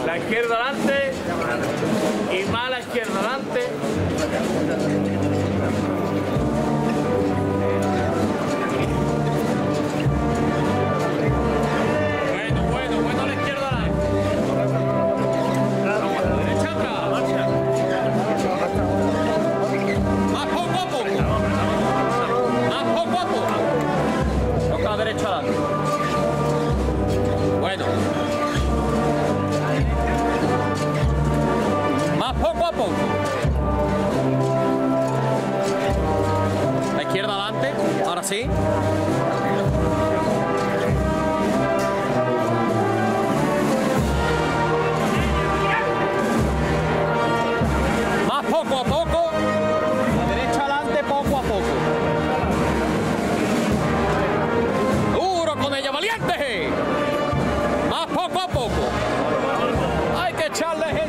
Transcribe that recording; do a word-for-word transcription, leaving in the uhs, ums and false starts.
La izquierda adelante y más la izquierda adelante. Bueno, bueno, bueno la izquierda adelante. La derecha atrás. Más poco a poco. Más poco a poco. Toca la derecha adelante. Bueno. Más poco a poco. La izquierda adelante, ahora sí. Más poco a poco. La derecha adelante, poco a poco. Duro con ella, valiente. Más poco a poco. Hay que echarle